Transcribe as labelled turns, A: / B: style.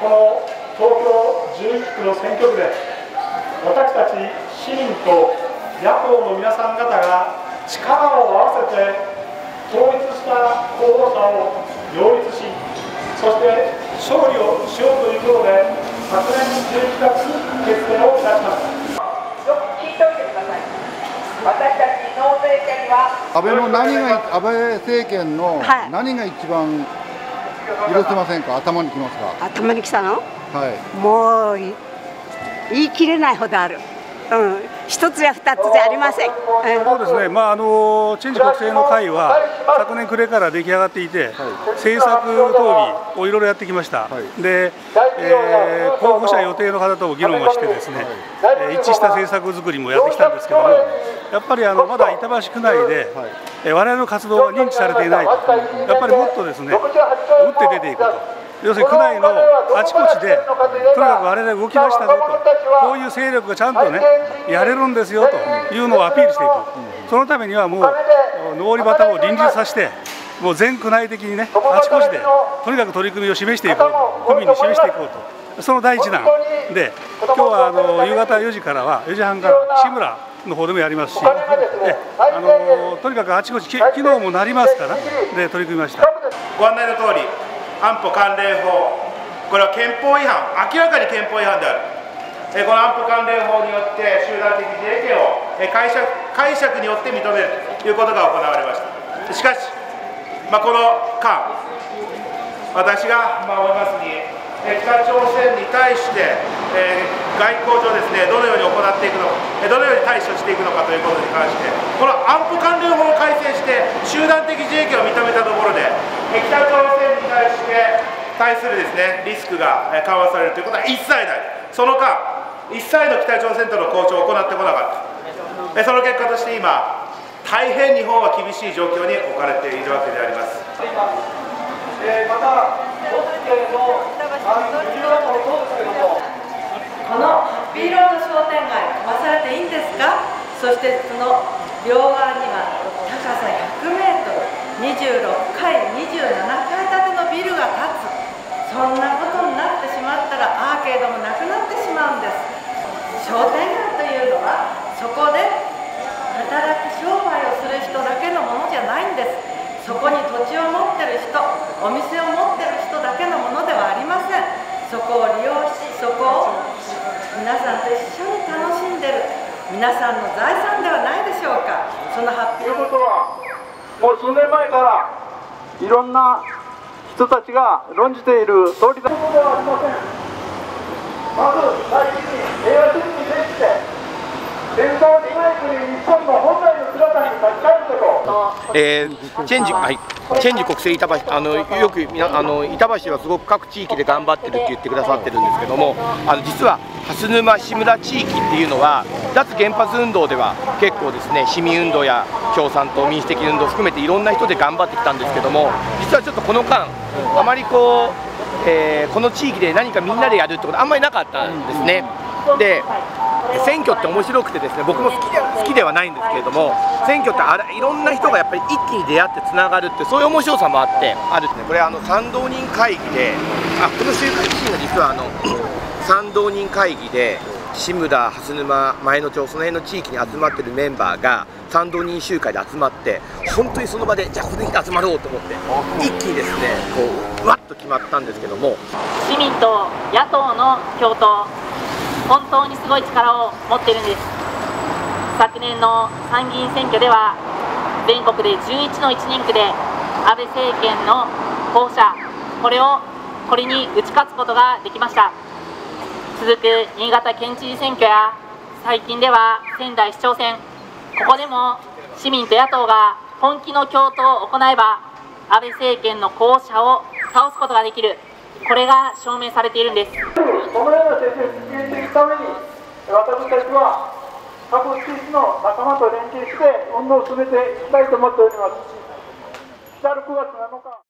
A: この東京11区の選挙区で私たち市民と野党の皆さん方が力を合わせて統一した候補者を擁立し、そして勝利をしようということで昨年11月決定をいたしました。
B: よく聞いておいてください。私たち納税者には
C: 安倍政権の何が一番許せませんか？頭にきますか？
D: 頭にきたの？
C: はい。
D: もう言い切れないほどある。一つや二つじゃありません。
E: そうですね。チェンジ国政の会は昨年暮れから出来上がっていて、政策討議をいろいろやってきました。で、候補者予定の方とも議論をしてですね、一致した政策作りもやってきたんですけども、やっぱりまだ板橋区内で我々の活動が認知されていないと、やっぱりもっとですね、打って出ていくと。要するに区内のあちこちでとにかく我々動き出したぞと、こういう勢力がちゃんとねやれるんですよというのをアピールしていく。そのためにはもう上り旗を臨時させて、もう全区内的にねあちこちでとにかく取り組みを示していこうと、区民に示していこうと、その第一弾で、今日は夕方4時からは4時半から志村の方でもやりますし、とにかくあちこち昨日もなりますからで取り組みました。
F: ご案内の通り安保関連法、これは憲法違反、明らかに憲法違反である。この安保関連法によって集団的自衛権を解釈によって認めるということが行われました。しかし、この間、私が思いますに、北朝鮮に対して、外交上ですね、どのように行っていくのか、どのように対処していくのかということに関して、この安保関連法を改正して、集団的自衛権を認めたところで、北朝鮮に対するですね、リスクが緩和されるということは一切ない。その間、一切の北朝鮮との交渉を行ってこなかった。その結果として今、大変日本は厳しい状況に置かれているわけであります。
A: また、こ
B: のハッピーロード商店街、飛ばされていいんですか？そしてその両側には高さ100メートル、26階、27階建てのビルが建つ。そんなことになってしまったらアーケードもなくなってしまうんです。商店街というのはそこで働き商売をする人だけのものじゃないんです。そこに土地を持ってる人、お店を持ってる人だけのものではありません。そこを利用し、そこを皆さんと一緒に楽しんでる皆さんの財産ではないでしょうか。その発表
A: ということは、もう数年前からいろんな人たちが論じている通りだということはありません。まず第一に平和主義に徹して戦争をしないという日本の本来の姿に立ち返ること。
G: チェンジ国政板橋、よく板橋はすごく各地域で頑張ってるって言ってくださってるんですけども、実は蓮沼志村地域っていうのは脱原発運動では結構ですね、市民運動や共産党民主的運動を含めていろんな人で頑張ってきたんですけども、実はちょっとこの間あまりこの地域で何かみんなでやるってことあんまりなかったんですね。で選挙って面白くてですね、僕も好きではないんですけれども、選挙っていろんな人がやっぱり一気に出会ってつながるって、そういう面白さもあってあるんですね。これ賛同人会議で、この集会自身が実は賛同人会議で志村、蓮沼、前の町、その辺の地域に集まってるメンバーが賛同人集会で集まって、本当にその場でじゃあこの日で集まろうと思って一気にですねこうわっと決まったんですけども、
H: 市民と野党の共闘、本当にすごい力を持っているんです。昨年の参議院選挙では全国で11の1人区で安倍政権の候補者、これに打ち勝つことができました。続く新潟県知事選挙や最近では仙台市長選、ここでも市民と野党が本気の共闘を行えば安倍政権の候補者を倒すことができる、これが証明されているんです。
A: このような政治を実現していくために、私たちは各地域の仲間と連携して運動を進めていきたいと思っております。来たる9月7日